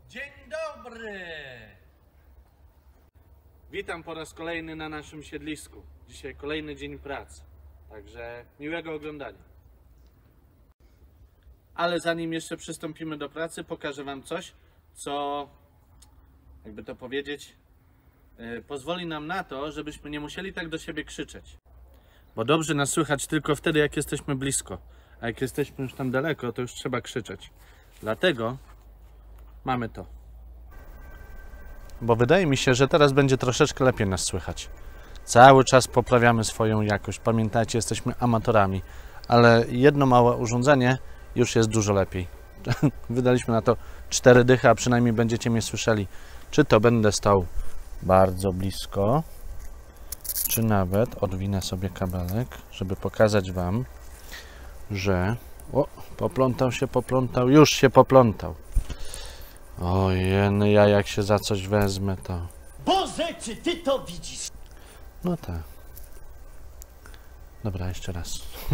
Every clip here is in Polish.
Dzień dobry! Witam po raz kolejny na naszym siedlisku. Dzisiaj kolejny dzień pracy, także miłego oglądania. Ale zanim jeszcze przystąpimy do pracy, pokażę Wam coś, co, jakby to powiedzieć, pozwoli nam na to, żebyśmy nie musieli tak do siebie krzyczeć. Bo dobrze nas słychać tylko wtedy, jak jesteśmy blisko. A jak jesteśmy już tam daleko, to już trzeba krzyczeć. Dlatego mamy to. Bo wydaje mi się, że teraz będzie troszeczkę lepiej nas słychać. Cały czas poprawiamy swoją jakość. Pamiętajcie, jesteśmy amatorami. Ale jedno małe urządzenie już jest dużo lepiej. Wydaliśmy na to 4 dychy, a przynajmniej będziecie mnie słyszeli. Czy to będę stał bardzo blisko, czy nawet odwinę sobie kabelek, żeby pokazać Wam, że... O, poplątał, już się poplątał. Ojej, ja jak się za coś wezmę, to... Boże, czy ty to widzisz? No tak. Dobra, jeszcze raz.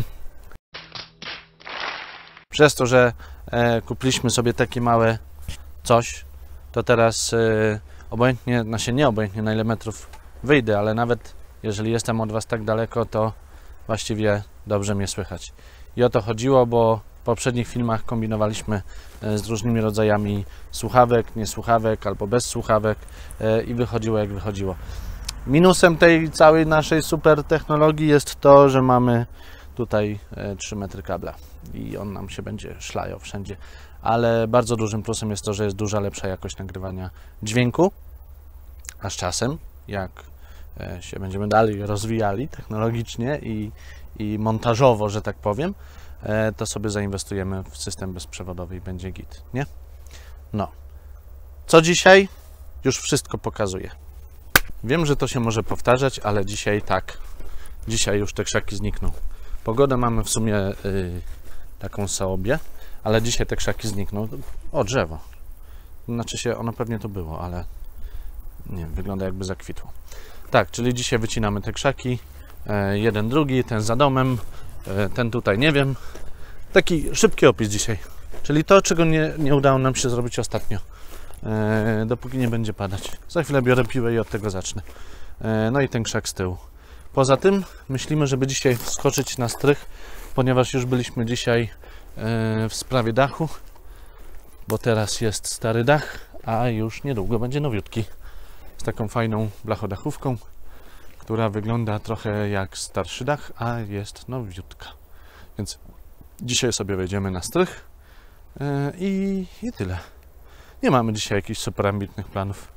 Przez to, że kupiliśmy sobie takie małe coś, to teraz obojętnie, nie obojętnie na ile metrów wyjdę, ale nawet jeżeli jestem od Was tak daleko, to właściwie dobrze mnie słychać. I o to chodziło, bo w poprzednich filmach kombinowaliśmy z różnymi rodzajami słuchawek, niesłuchawek albo bez słuchawek i wychodziło jak wychodziło. Minusem tej całej naszej super technologii jest to, że mamy tutaj 3 metry kabla i on nam się będzie szlajał wszędzie. Ale bardzo dużym plusem jest to, że jest duża lepsza jakość nagrywania dźwięku, a z czasem, jak się będziemy dalej rozwijali technologicznie i montażowo, że tak powiem, to sobie zainwestujemy w system bezprzewodowy i będzie git, nie? No. Co dzisiaj? Już wszystko pokazuję. Wiem, że to się może powtarzać, ale dzisiaj tak. Dzisiaj już te krzaki znikną. Pogodę mamy w sumie taką sobie, ale dzisiaj te krzaki znikną. O, drzewo. Znaczy się, ono pewnie to było, ale nie wiem, wygląda jakby zakwitło. Tak, czyli dzisiaj wycinamy te krzaki. Jeden, drugi, ten za domem, ten tutaj nie wiem. Taki szybki opis dzisiaj. Czyli to, czego nie udało nam się zrobić ostatnio. Dopóki nie będzie padać. Za chwilę biorę piłę i od tego zacznę. No i ten krzak z tyłu. Poza tym myślimy, żeby dzisiaj wskoczyć na strych, ponieważ już byliśmy dzisiaj w sprawie dachu, bo teraz jest stary dach, a już niedługo będzie nowiutki. Z taką fajną blachodachówką, która wygląda trochę jak starszy dach, a jest nowiutka. Więc dzisiaj sobie wejdziemy na strych i tyle. Nie mamy dzisiaj jakichś super ambitnych planów.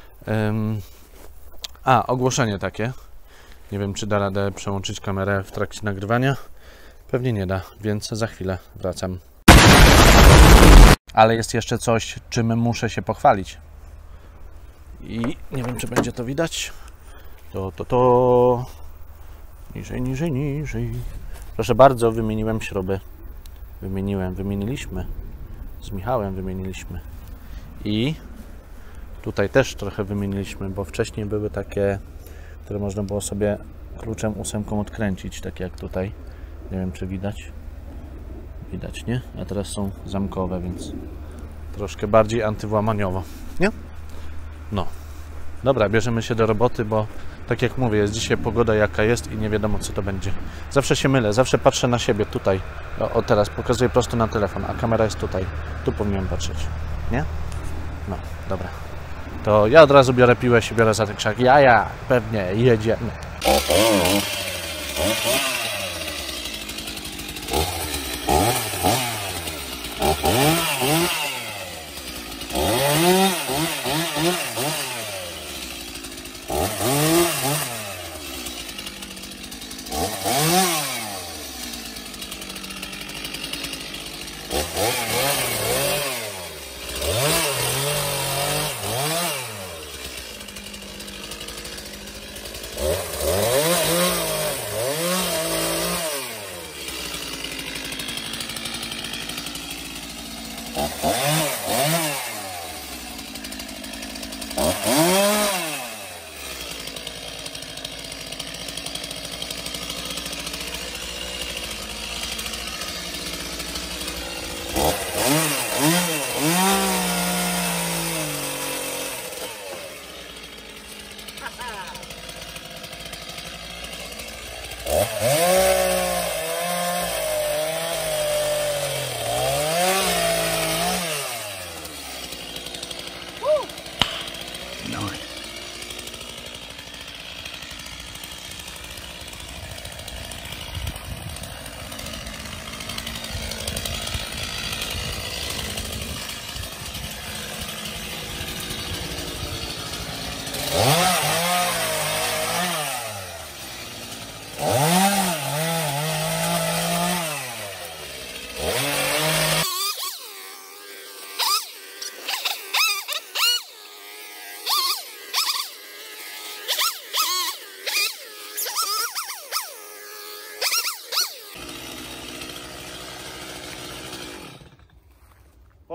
Ogłoszenie takie. Nie wiem, czy da radę przełączyć kamerę w trakcie nagrywania. Pewnie nie da, więc za chwilę wracam. Ale jest jeszcze coś, czym muszę się pochwalić. I nie wiem, czy będzie to widać. Niżej. Proszę bardzo, wymieniłem śruby. Wymieniliśmy. Z Michałem wymieniliśmy. I tutaj też trochę wymieniliśmy, bo wcześniej były takie, które można było sobie kluczem 8 odkręcić, tak jak tutaj. Nie wiem, czy widać. Widać, nie? A teraz są zamkowe, więc troszkę bardziej antywłamaniowo, nie? No. Dobra, bierzemy się do roboty, bo tak jak mówię, jest dzisiaj pogoda jaka jest i nie wiadomo, co to będzie. Zawsze się mylę, zawsze patrzę na siebie tutaj. O teraz pokazuję prosto na telefon, a kamera jest tutaj. Tu powinienem patrzeć, nie? No, dobra. To ja od razu biorę piłę, się biorę za ten krzak. Pewnie, jedziemy.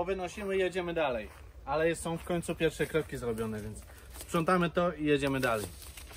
powynosimy i jedziemy dalej. Ale są w końcu pierwsze kroki zrobione, więc sprzątamy to i jedziemy dalej.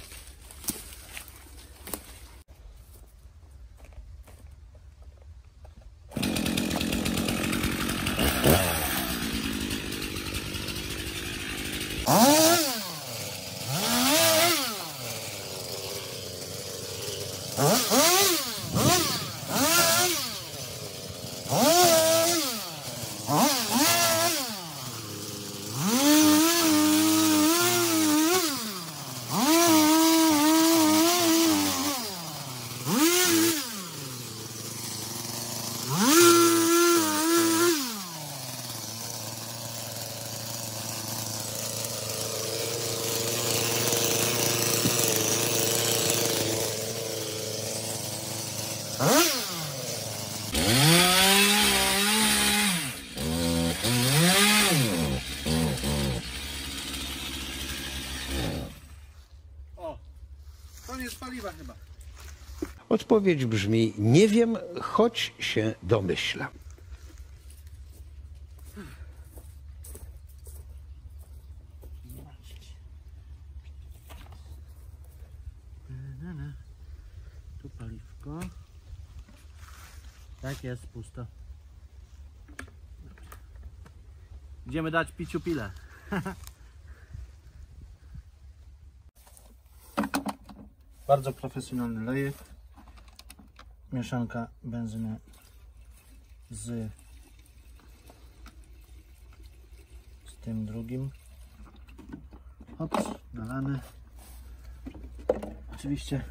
Koniec paliwa chyba. Odpowiedź brzmi: nie wiem, choć się domyślam. Tu paliwko. Tak jest, pusto. Idziemy dać piciu pile. Bardzo profesjonalny lejek. Mieszanka benzyny z tym drugim. Hops, nalany. Oczywiście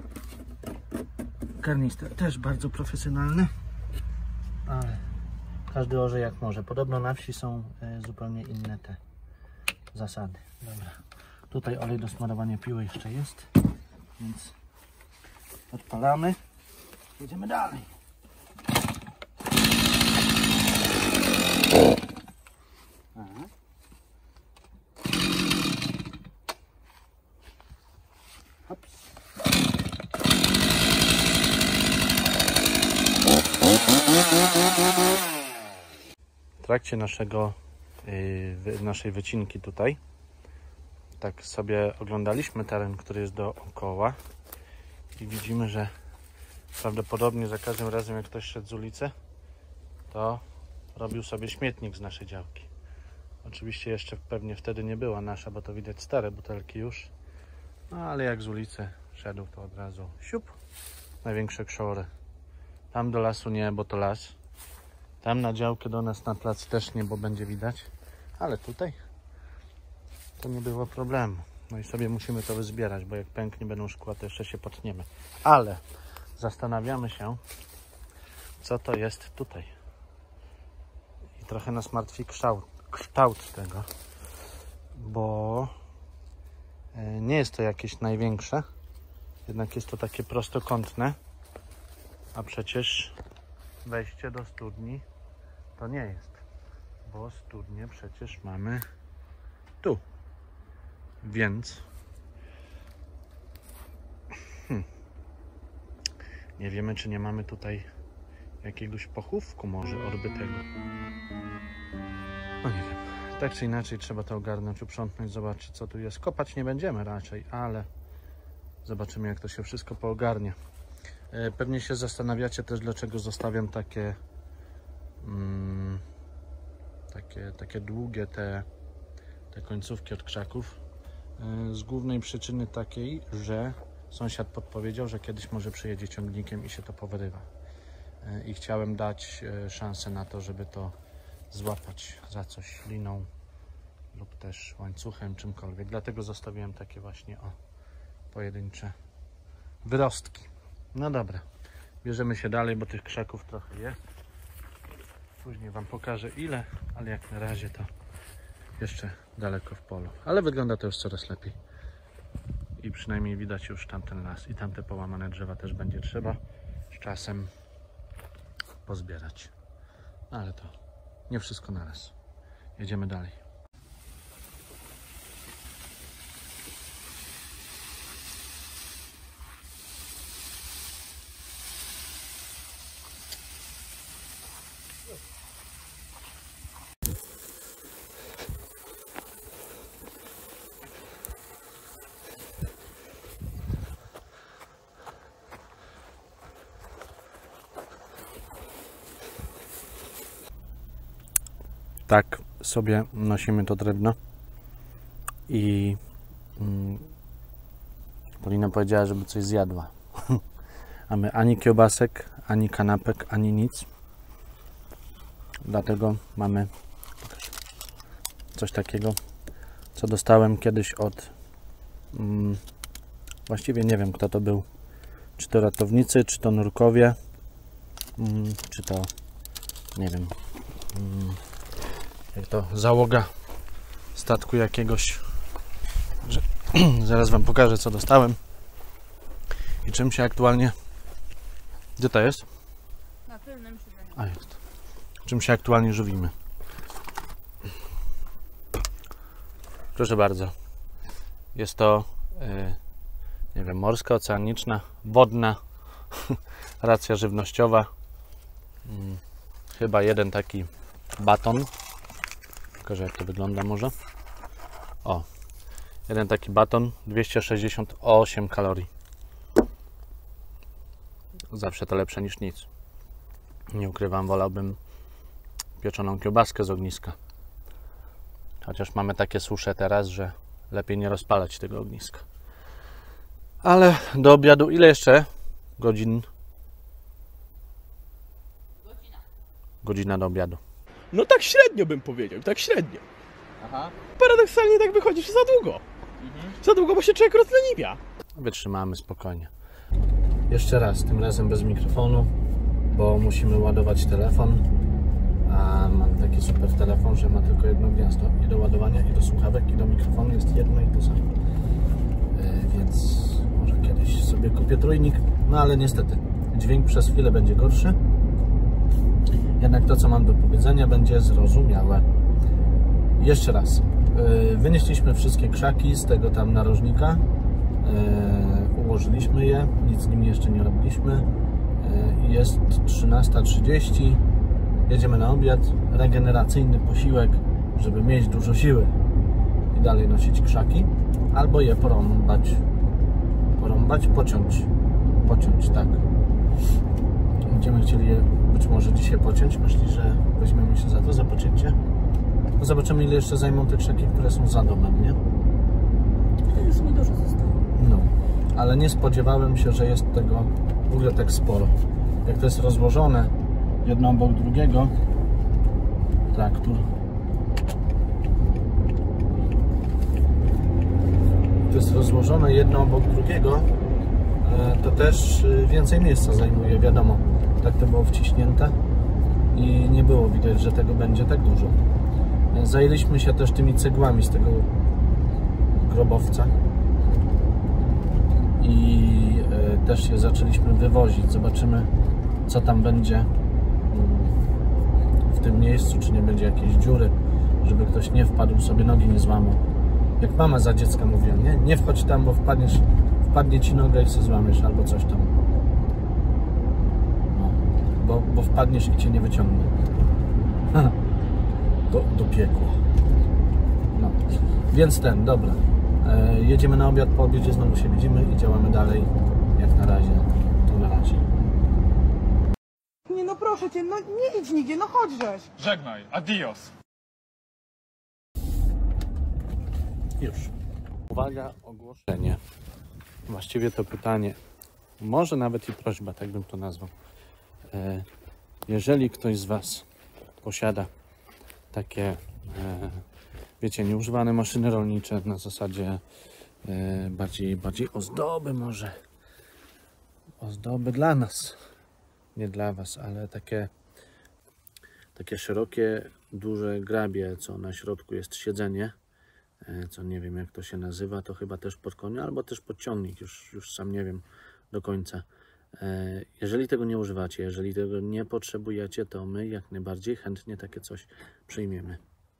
karnister też bardzo profesjonalny, ale każdy orze jak może. Podobno na wsi są zupełnie inne te zasady. Dobra. Tutaj olej do smarowania piły jeszcze jest, więc odpalamy. Jedziemy dalej. Aha. Hops. W trakcie naszej wycinki tutaj tak sobie oglądaliśmy teren, który jest dookoła i widzimy, że prawdopodobnie za każdym razem jak ktoś szedł z ulicy, to robił sobie śmietnik z naszej działki. Oczywiście jeszcze pewnie wtedy nie była nasza, bo to widać stare butelki już, no ale jak z ulicy szedł, to od razu siup, największe krzory. Tam do lasu nie, bo to las. Tam na działkę do nas na plac też nie, bo będzie widać. Ale tutaj to nie było problemu. No i sobie musimy to wyzbierać, bo jak pęknie będą szkła, to jeszcze się potniemy. Ale zastanawiamy się, co to jest tutaj. I trochę nas martwi kształt tego, bo nie jest to jakieś największe, jednak jest to takie prostokątne, a przecież wejście do studni to nie jest, bo studnię przecież mamy tu, więc nie wiemy, czy nie mamy tutaj jakiegoś pochówku może odbytego. No nie wiem, tak czy inaczej trzeba to ogarnąć, uprzątnąć, zobaczyć co tu jest. Kopać nie będziemy raczej, ale zobaczymy jak to się wszystko poogarnie. Pewnie się zastanawiacie też, dlaczego zostawiam takie długie te końcówki od krzaków. Z głównej przyczyny takiej, że sąsiad podpowiedział, że kiedyś może przyjedzie ciągnikiem i się to powyrywa. I chciałem dać szansę na to, żeby to złapać za coś liną lub też łańcuchem, czymkolwiek. Dlatego zostawiłem takie właśnie pojedyncze wyrostki. No dobra, bierzemy się dalej, bo tych krzaków trochę jest. Później Wam pokażę ile, ale jak na razie to jeszcze daleko w polu. Ale wygląda to już coraz lepiej. I przynajmniej widać już tamten las i tamte połamane drzewa też będzie trzeba z czasem pozbierać. Ale to nie wszystko naraz. Jedziemy dalej. sobie nosimy to drewno i Polina powiedziała, żeby coś zjadła. A my ani kiełbasek, ani kanapek, ani nic. Dlatego mamy coś takiego, co dostałem kiedyś od właściwie nie wiem, kto to był. Czy to ratownicy, czy to nurkowie, czy to nie wiem, jak to załoga statku jakiegoś. Zaraz wam pokażę, co dostałem i czym się aktualnie. Gdzie to jest? Na tylnym siedzeniu. A jest. Czym się aktualnie żywimy. Proszę bardzo. Jest to nie wiem, morska, oceaniczna, wodna racja żywnościowa. Chyba jeden taki baton. Pokażę, jak to wygląda może. O, jeden taki baton, 268 kalorii. Zawsze to lepsze niż nic. Nie ukrywam, wolałbym pieczoną kiełbaskę z ogniska. Chociaż mamy takie susze teraz, że lepiej nie rozpalać tego ogniska. Ale do obiadu ile jeszcze godzin? Godzina do obiadu. No tak średnio bym powiedział, tak średnio. Aha. Paradoksalnie tak wychodzi, że za długo. Za długo, bo się człowiek rozleniwia. Wytrzymamy spokojnie. Jeszcze raz, tym razem bez mikrofonu, bo musimy ładować telefon. A mam taki super telefon, że ma tylko jedno gniazdo i do ładowania, i do słuchawek, i do mikrofonu jest jedno i to samo. Więc może kiedyś sobie kupię trójnik, no ale niestety dźwięk przez chwilę będzie gorszy. Jednak to, co mam do powiedzenia, będzie zrozumiałe. Jeszcze raz. Wynieśliśmy wszystkie krzaki z tego tam narożnika. Ułożyliśmy je, nic z nimi jeszcze nie robiliśmy. Jest 13:30. Jedziemy na obiad. Regeneracyjny posiłek, żeby mieć dużo siły i dalej nosić krzaki. Albo je porąbać. Pociąć, tak. Będziemy chcieli je być może dzisiaj pociąć. Myślisz, że weźmiemy się za to, za pocięcie? No zobaczymy, ile jeszcze zajmą te krzaki, które są za domem, nie? Już niedużo zostało. No, ale nie spodziewałem się, że jest tego w ogóle tak sporo. Jak to jest rozłożone jedno obok drugiego, traktor. To jest rozłożone jedno obok drugiego, to też więcej miejsca zajmuje, wiadomo. Tak to było wciśnięte i nie było widać, że tego będzie tak dużo. Zajęliśmy się też tymi cegłami z tego grobowca i też je zaczęliśmy wywozić. Zobaczymy, co tam będzie w tym miejscu, czy nie będzie jakiejś dziury, żeby ktoś nie wpadł, sobie nogi nie złamał. Jak mama za dziecka mówiła, nie wchodź tam, bo wpadnie ci noga i się złamiesz, albo coś tam. No, bo wpadniesz i cię nie wyciągnie. Do piekła. No. Więc dobra. Jedziemy na obiad, po obiedzie znowu się widzimy i działamy dalej. Jak na razie, to na razie. Nie no proszę cię, no nie idź nigdzie, no chodźżeś. Żegnaj, adios. Już. Uwaga, ogłoszenie. Właściwie to pytanie, może nawet i prośba, tak bym to nazwał. Jeżeli ktoś z Was posiada takie, wiecie, nieużywane maszyny rolnicze na zasadzie bardziej ozdoby może. Ozdoby dla nas, nie dla Was, ale takie szerokie, duże grabie, co na środku jest siedzenie, co nie wiem jak to się nazywa, to chyba też pod konia, albo też podciągnik, już sam nie wiem do końca. Jeżeli tego nie używacie, jeżeli tego nie potrzebujecie, to my jak najbardziej chętnie takie coś przyjmiemy.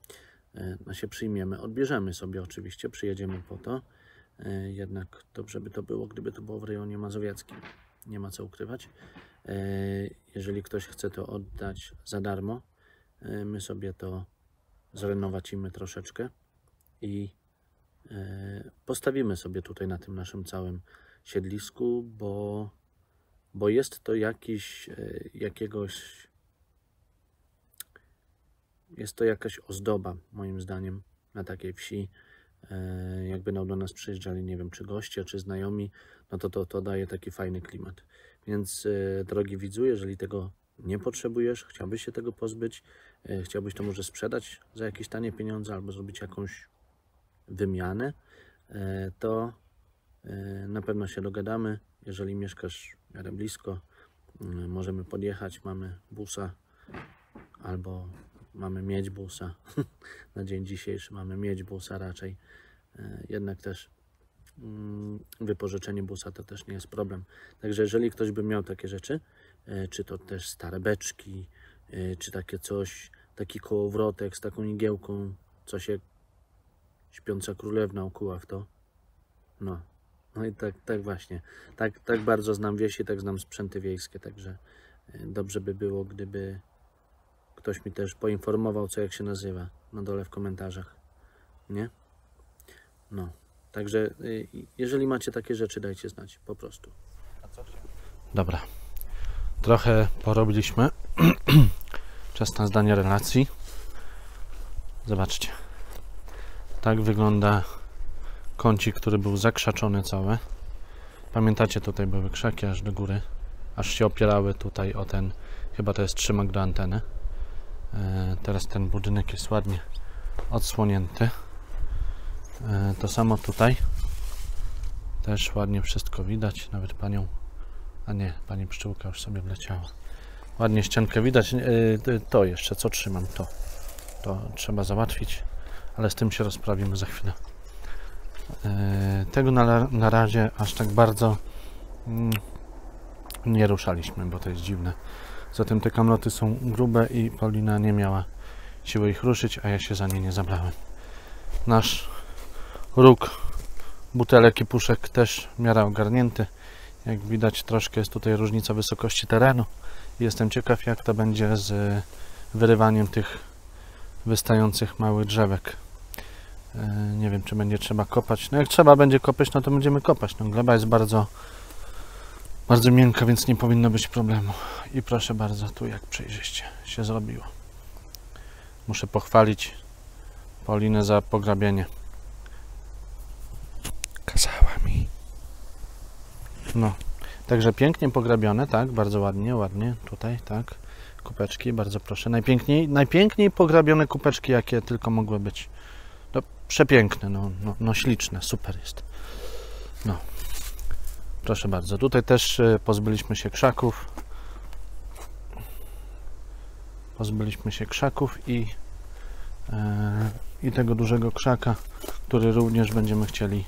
Odbierzemy sobie oczywiście, przyjedziemy po to. Jednak dobrze by to było, gdyby to było w rejonie mazowieckim. Nie ma co ukrywać. Jeżeli ktoś chce to oddać za darmo, my sobie to zrenowacimy troszeczkę i postawimy sobie tutaj na tym naszym całym siedlisku, bo jest to jakiegoś jest to jakaś ozdoba, moim zdaniem, na takiej wsi. Jak będą do nas przyjeżdżali, nie wiem, czy goście, czy znajomi, no to daje taki fajny klimat. Więc drogi widzu, jeżeli tego nie potrzebujesz, chciałbyś się tego pozbyć, chciałbyś to może sprzedać za jakieś tanie pieniądze albo zrobić jakąś wymianę, to na pewno się dogadamy. Jeżeli mieszkasz w miarę blisko, możemy podjechać, mamy busa albo mamy mieć busa. Na dzień dzisiejszy mamy mieć busa raczej. Jednak też wypożyczenie busa to też nie jest problem. Także jeżeli ktoś by miał takie rzeczy, czy to też stare beczki, czy takie coś, taki kołowrotek z taką igiełką, co się śpiąca królewna ukuła w to. No i tak właśnie. Tak bardzo znam wieś i tak znam sprzęty wiejskie, także dobrze by było, gdyby ktoś mi też poinformował, co jak się nazywa, na dole w komentarzach. Nie? No. Także jeżeli macie takie rzeczy, dajcie znać, po prostu. Dobra. Trochę porobiliśmy. Czas na zdanie relacji. Zobaczcie. Tak wygląda kącik, który był zakrzaczony cały. Pamiętacie, tutaj były krzaki aż do góry. Aż się opierały tutaj o ten, chyba to jest trzymak do anteny. Teraz ten budynek jest ładnie odsłonięty. To samo tutaj. Też ładnie wszystko widać. Nawet panią... A nie, pani pszczółka już sobie wleciała. Ładnie ściankę widać. To jeszcze, co trzymam, to trzeba załatwić. Ale z tym się rozprawimy za chwilę. Tego na razie aż tak bardzo nie ruszaliśmy, bo to jest dziwne. Zatem te kamloty są grube i Paulina nie miała siły ich ruszyć, a ja się za nie nie zabrałem. Nasz róg butelek i puszek też w miarę ogarnięty. Jak widać, troszkę jest tutaj różnica wysokości terenu. Jestem ciekaw, jak to będzie z wyrywaniem tych wystających małych drzewek. Nie wiem, czy będzie trzeba kopać. No jak trzeba będzie kopać, no to będziemy kopać. No, gleba jest bardzo miękka, więc nie powinno być problemu. I proszę bardzo, tu jak przejrzyście się zrobiło. Muszę pochwalić Paulinę za pograbienie. Kazała mi. No, także pięknie pograbione, tak, bardzo ładnie, tutaj, tak. Kupeczki, bardzo proszę. Najpiękniej pograbione kupeczki, jakie tylko mogły być. No, przepiękne, no śliczne, super jest. No, proszę bardzo. Tutaj też pozbyliśmy się krzaków. I tego dużego krzaka, który również będziemy chcieli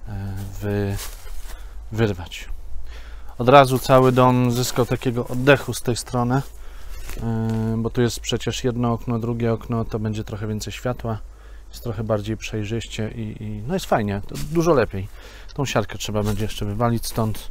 wyrwać. Od razu cały dom zyskał takiego oddechu z tej strony, bo tu jest przecież jedno okno, drugie okno, to będzie trochę więcej światła, jest trochę bardziej przejrzyście i no jest fajnie, to dużo lepiej. Tą siarkę trzeba będzie jeszcze wywalić stąd.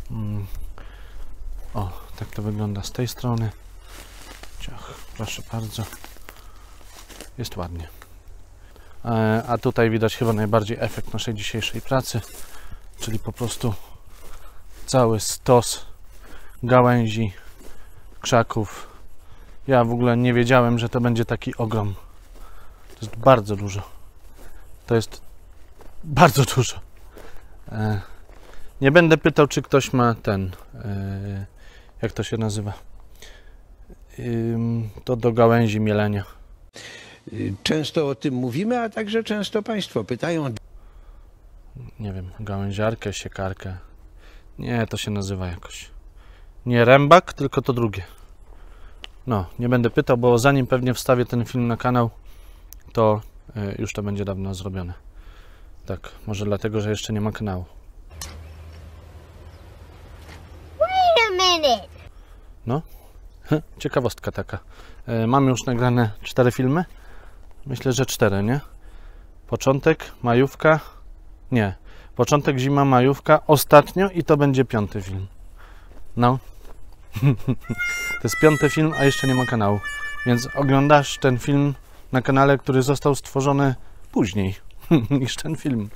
O, tak to wygląda z tej strony. Ciach, proszę bardzo. Jest ładnie. A tutaj widać chyba najbardziej efekt naszej dzisiejszej pracy, czyli po prostu cały stos gałęzi, krzaków. Ja w ogóle nie wiedziałem, że to będzie taki ogrom. To jest bardzo dużo. To jest bardzo dużo. Nie będę pytał, czy ktoś ma ten, jak to się nazywa, to do gałęzi mielenia. Często o tym mówimy, a także często Państwo pytają. Nie wiem, gałęziarkę, siekarkę. Nie, to się nazywa jakoś. Nie rębak, tylko to drugie. No, nie będę pytał, bo zanim pewnie wstawię ten film na kanał, to już to będzie dawno zrobione. Tak, może dlatego, że jeszcze nie ma kanału. Wait a minute. No, ciekawostka taka. Mam już nagrane 4 filmy. Myślę, że 4, nie? Początek, majówka. Nie. Początek, zima, majówka. Ostatnio i to będzie 5. film. No. To jest 5. film, a jeszcze nie ma kanału. Więc oglądasz ten film na kanale, który został stworzony później niż ten film.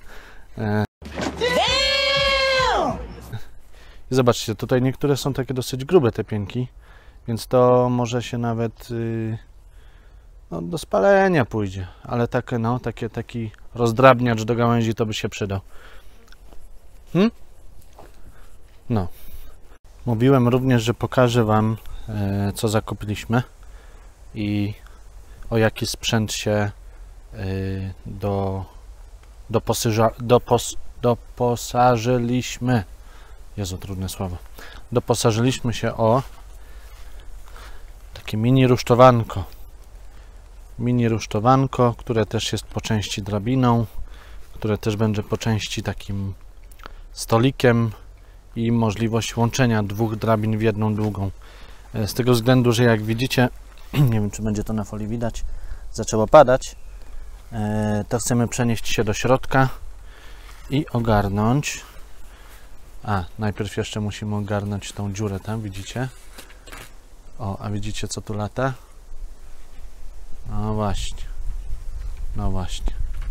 I zobaczcie, tutaj niektóre są takie dosyć grube te pięki, więc to może się nawet No, do spalenia pójdzie, ale takie, no, taki rozdrabniacz do gałęzi to by się przydał. No. Mówiłem również, że pokażę Wam, co zakupiliśmy i o jaki sprzęt się doposażyliśmy. Jezu, trudne słowo. Doposażyliśmy się o takie mini rusztowanko. Mini rusztowanko, które też jest po części drabiną, które też będzie po części takim stolikiem i możliwość łączenia dwóch drabin w jedną długą. Z tego względu, że jak widzicie, nie wiem, czy będzie to na folii widać, zaczęło padać, to chcemy przenieść się do środka i ogarnąć. Najpierw jeszcze musimy ogarnąć tą dziurę tam, widzicie? O, a widzicie, co tu lata? No właśnie. No właśnie.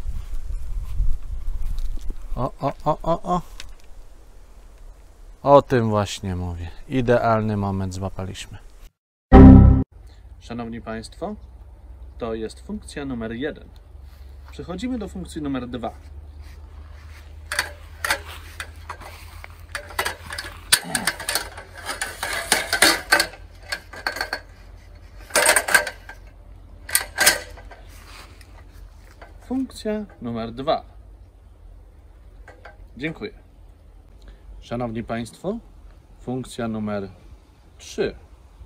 O tym właśnie mówię. Idealny moment złapaliśmy. Szanowni Państwo, to jest funkcja numer 1. Przechodzimy do funkcji numer 2. Funkcja numer 2. Dziękuję. Szanowni Państwo, funkcja numer 3.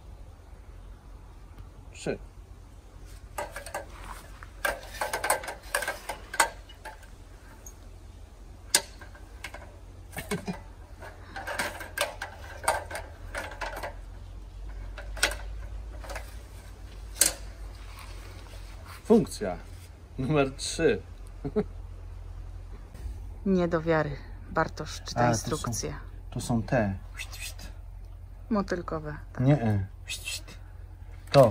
Funkcja numer 3. Nie do wiary. Bartosz, czytaj instrukcję. To są te. Motylkowe. Tak. Nie. To.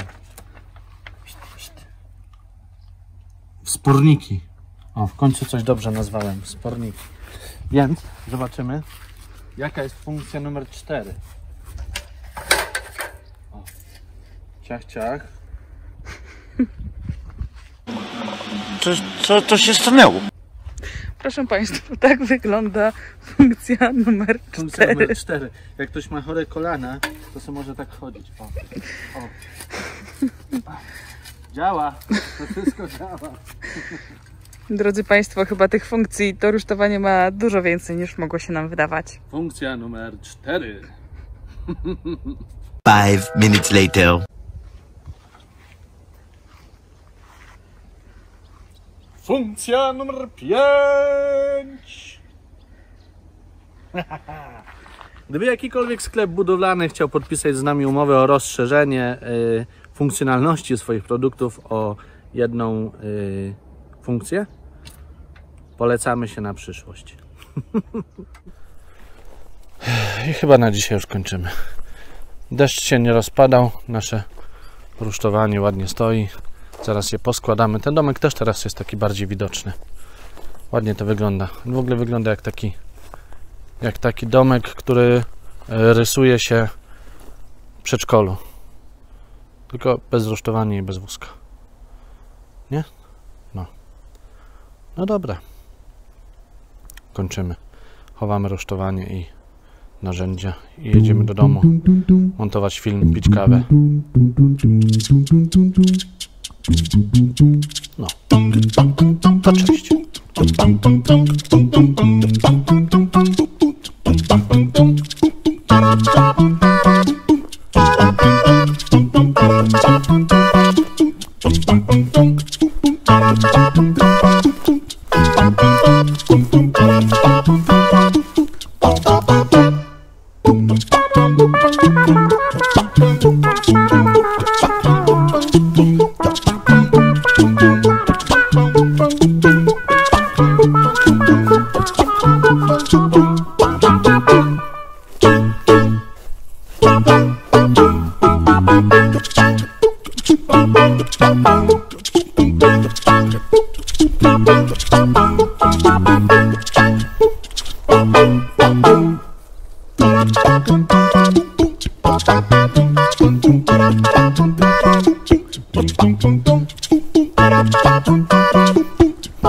Sporniki. O, w końcu coś dobrze nazwałem. Sporniki. Więc zobaczymy, jaka jest funkcja numer 4. O. Ciach, ciach. Co się stanęło? Proszę Państwa, tak wygląda funkcja numer 4. Funkcja numer 4. Jak ktoś ma chore kolana, to sobie może tak chodzić. O. Działa. To wszystko działa. Drodzy Państwo, chyba tych funkcji to rusztowanie ma dużo więcej niż mogło się nam wydawać. Funkcja numer 4. 5 minutes later. Funkcja numer 5. Gdyby jakikolwiek sklep budowlany chciał podpisać z nami umowę o rozszerzenie funkcjonalności swoich produktów o jedną funkcję, polecamy się na przyszłość. I chyba na dzisiaj już kończymy. Deszcz się nie rozpadał, nasze rusztowanie ładnie stoi. Zaraz je poskładamy. Ten domek też teraz jest taki bardziej widoczny. Ładnie to wygląda. W ogóle wygląda jak taki domek, który rysuje się w przedszkolu. Tylko bez rusztowania i bez wózka. Nie? No. No dobra. Kończymy. Chowamy rusztowanie i narzędzia i jedziemy do domu montować film, pić kawę. No. To cześć. Dum dum dum.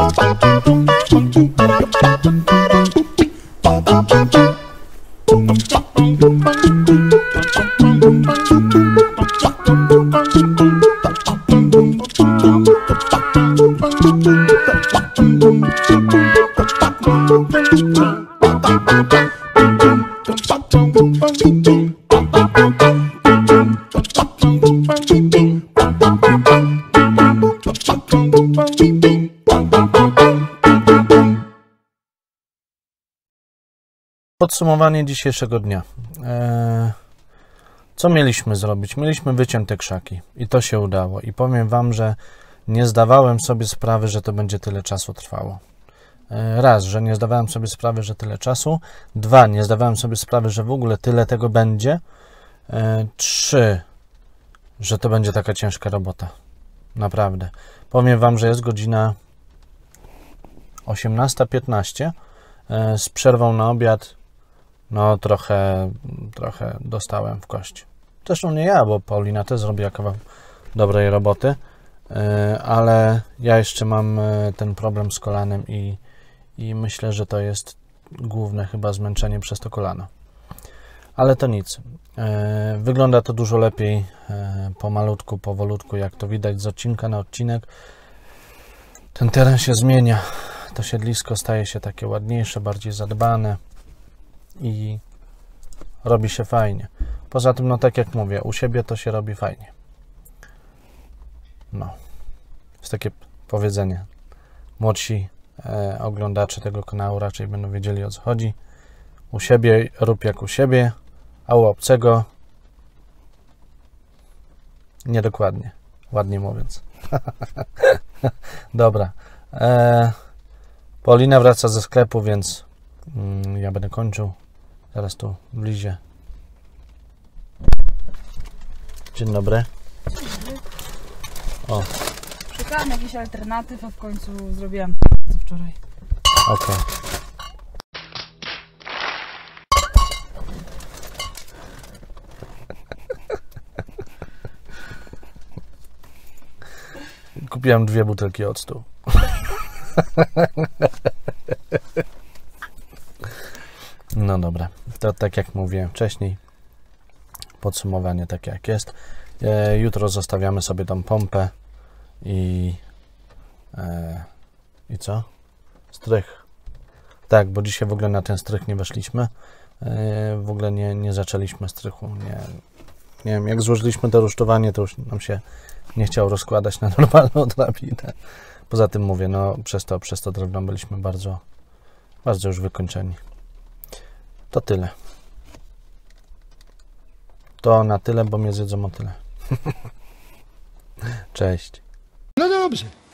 Podsumowanie dzisiejszego dnia. Co mieliśmy zrobić? Mieliśmy wyciąć te krzaki i to się udało. I powiem Wam, że nie zdawałem sobie sprawy, że to będzie tyle czasu trwało. Raz, że nie zdawałem sobie sprawy, że tyle czasu. Dwa, nie zdawałem sobie sprawy, że w ogóle tyle tego będzie. Trzy, że to będzie taka ciężka robota. Naprawdę. Powiem Wam, że jest godzina 18:15 z przerwą na obiad. No trochę dostałem w kość. Zresztą nie ja, bo Paulina też zrobiła kawał dobrej roboty, ale ja jeszcze mam ten problem z kolanem i myślę, że to jest główne chyba zmęczenie przez to kolano. Ale to nic. Wygląda to dużo lepiej pomalutku, powolutku, jak to widać z odcinka na odcinek. Ten teren się zmienia. To siedlisko staje się takie ładniejsze, bardziej zadbane i robi się fajnie. Poza tym, no tak jak mówię, u siebie to się robi fajnie. No, jest takie powiedzenie. Młodsi oglądacze tego kanału raczej będą wiedzieli, o co chodzi. U siebie rób jak u siebie, a u obcego niedokładnie, ładnie mówiąc. Dobra. Paulina wraca ze sklepu, więc ja będę kończył. Zaraz tu w Lizie. Dzień dobry. O. Szukałam jakichś alternatyw, a w końcu zrobiłam co wczoraj. Okej. Kupiłem 2 butelki octu. No dobra, to tak jak mówiłem wcześniej, podsumowanie takie jak jest. Jutro zostawiamy sobie tą pompę i co? Strych. Tak, bo dzisiaj w ogóle na ten strych nie weszliśmy. W ogóle nie zaczęliśmy strychu. Nie wiem, jak złożyliśmy to rusztowanie, to już nam się nie chciało rozkładać na normalną drabinę. Poza tym mówię, no przez to drewno byliśmy bardzo już wykończeni. To tyle. To na tyle, bo mnie zjedzą o tyle. Cześć. No dobrze.